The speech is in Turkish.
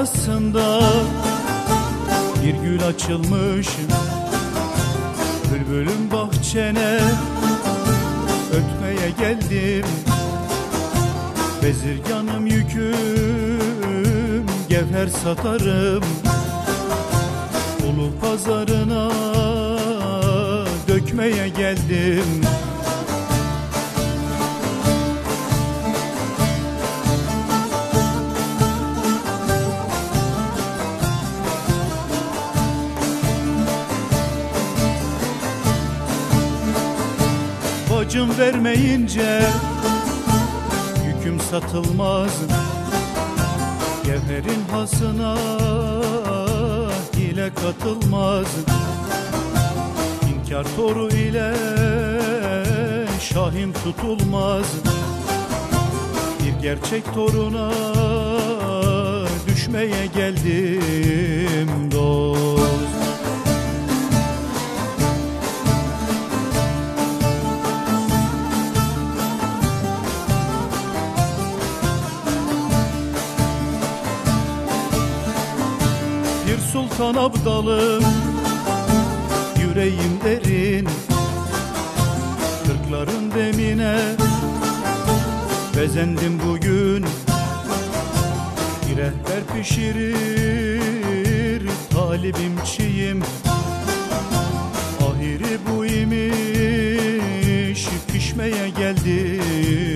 arasında bir gül açılmış, bülbülüm bahçene ötmeye geldim. Bezirganım yüküm, gevher satarım, ulu pazarına dökmeye geldim. Bacım vermeyince yüküm satılmaz, gevherin hasına hile katılmaz. İnkar toru ile şahim tutulmaz, bir gerçek toruna düşmeye geldim dost. Bir sultan abdalım, yüreğim derin, kırkların demine bezendim bugün. Bir rehber pişirir talibim çiğim, ahiri bu imiş pişmeye geldim.